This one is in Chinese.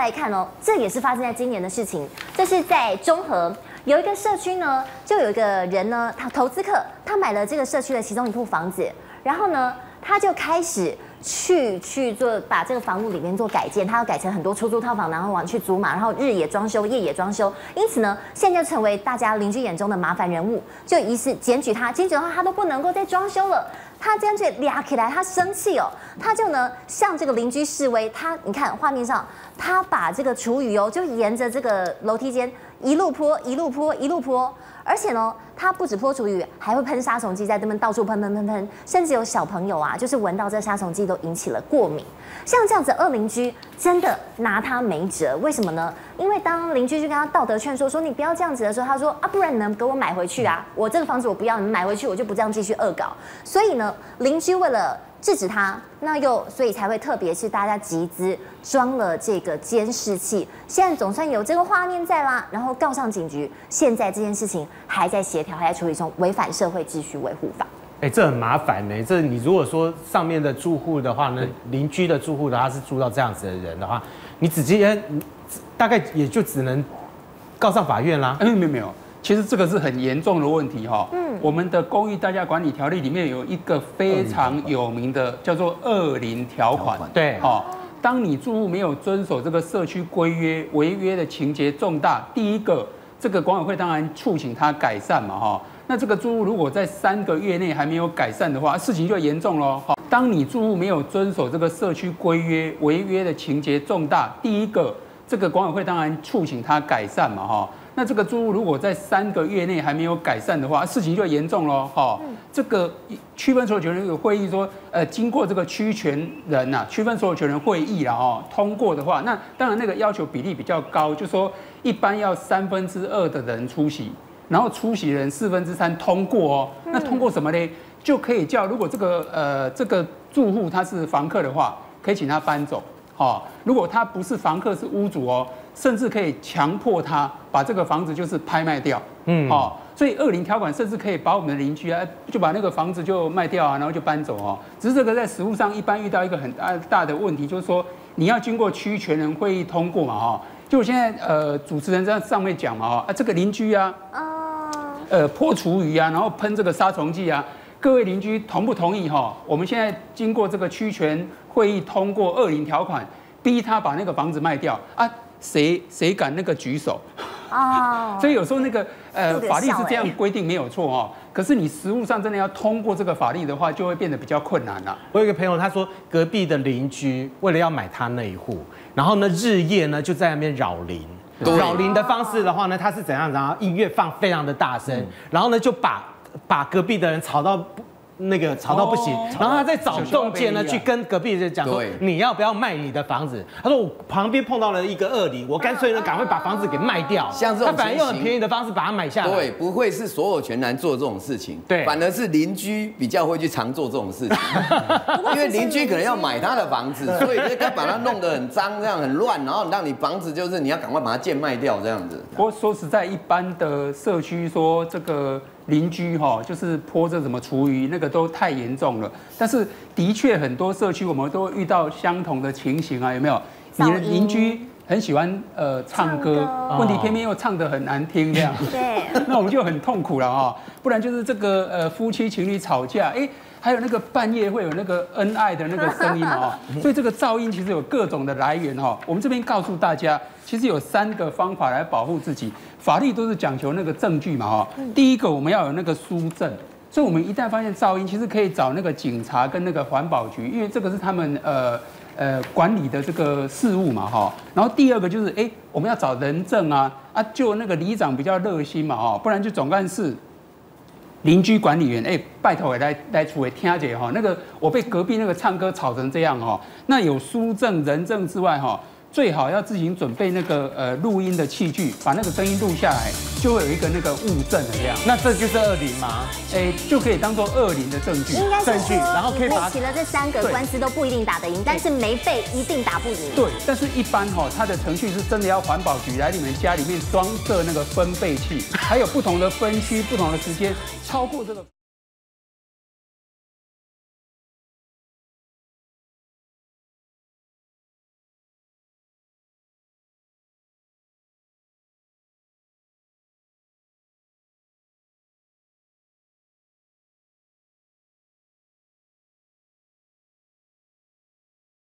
来看哦，这也是发生在今年的事情。这是在中和有一个社区呢，就有一个人呢，他投资客，他买了这个社区的其中一户房子，然后呢，他就开始去做把这个房屋里面做改建，他要改成很多出租套房，然后去租嘛，然后日也装修，夜也装修，因此呢，现在就成为大家邻居眼中的麻烦人物，就疑似检举他的话，他都不能够再装修了。他干脆俩起来，他生气哦，他就呢向这个邻居示威。你看画面上，他把这个厨余哦，就沿着这个楼梯间一路泼，而且呢，他不止泼厨余，还会喷杀虫剂在这边到处喷，甚至有小朋友啊，就是闻到这杀虫剂都引起了过敏。像这样子，恶邻居真的拿他没辙。为什么呢？因为当邻居去跟他道德劝说，说你不要这样子的时候，他说啊，不然你们给我买回去啊，我这个房子我不要，你们买回去，我就不这样继续恶搞。所以呢，邻居为了制止他，所以才会特别是大家集资装了这个监视器，现在总算有这个画面在啦，然后告上警局。现在这件事情还在协调，还在处理中，违反社会秩序维护法。 这很麻烦呢。这你如果说上面的住户的话呢，邻居的住户的他是住到这样子的人的话，你直接大概也就只能告上法院啦。 没有。其实这个是很严重的问题哈。我们的公寓大厦管理条例里面有一个非常有名的叫做恶邻条款。 对， 当你住户没有遵守这个社区规约，违约的情节重大，第一个，这个管委会当然促请他改善嘛哈。那这个住户如果在3个月内还没有改善的话，事情就严重喽。当你住户没有遵守这个社区规约，违约的情节重大，第一个，这个管委会当然促请他改善嘛哈。那这个住户如果在3个月内还没有改善的话，事情就严重喽。这个区分所有权人有会议说，经过这个区权分所有权人会议啦通过的话，那当然那个要求比例比较高，就说一般要2/3的人出席，然后出席人3/4通过哦。那通过什么呢？就可以叫如果这个住户他是房客的话，可以请他搬走。如果他不是房客是屋主哦，甚至可以强迫他把这个房子就是拍卖掉。所以恶邻条款甚至可以把我们的邻居就把那个房子就卖掉然后就搬走哦。只是这个在实务上一般遇到一个很大的问题，就是说你要经过区权人会议通过嘛就现在主持人在上面讲嘛这个邻居泼厨余然后喷这个杀虫剂各位邻居同不同意我们现在经过这个区权会议通过恶邻条款，逼他把那个房子卖掉谁敢那个举手？所以有时候那个法律是这样规定没有错可是你实务上真的要通过这个法律的话，就会变得比较困难了。 我有一个朋友，他说隔壁的邻居为了要买他那一户，然后呢日夜呢就在那边扰邻。扰邻的方式的话呢，他是怎样？然后音乐放非常的大声，然后呢就把隔壁的人吵到不行，然后他再找中介呢去跟隔壁人讲说，你要不要卖你的房子？他说我旁边碰到了一个恶邻，我干脆呢赶快把房子给卖掉。 像这种他反而用很便宜的方式把它买下来。 对，不会是所有权人做这种事情，对，反而是邻居比较会去常做这种事情，因为邻居可能要买他的房子，所以他把它弄得很脏，这样很乱，然后让你房子就是你要赶快把它贱卖掉这样子。 不过说实在，一般的社区说这个邻居就是泼这什么厨余，那个都太严重了。但是的确很多社区我们都会遇到相同的情形有没有？你的邻居很喜欢唱歌，问题偏偏又唱得很难听这样，对，那我们就很痛苦了不然就是这个夫妻情侣吵架，还有那个半夜会有那个恩爱的那个声音所以这个噪音其实有各种的来源我们这边告诉大家，其实有3个方法来保护自己。法律都是讲求那个证据嘛第一个我们要有那个书证，所以我们一旦发现噪音，其实可以找那个警察跟那个环保局，因为这个是他们管理的这个事务嘛然后第二个就是我们要找人证就那个里长比较热心嘛不然就总干事。邻居管理员，拜托来处理听一下那个我被隔壁那个唱歌吵成这样那有书证、人证之外最好要自行准备那个录音的器具，把那个声音录下来，就会有一个那个物证的这样。 那这就是恶邻吗？ 就可以当做恶邻的证据。 应该是说， 然后可以把起了这3个官司都不一定打得赢，但是没背一定打不赢。 对，但是一般它的程序是真的要环保局来你们家里面装设那个分贝器，还有不同的分区、不同的时间，超过这个。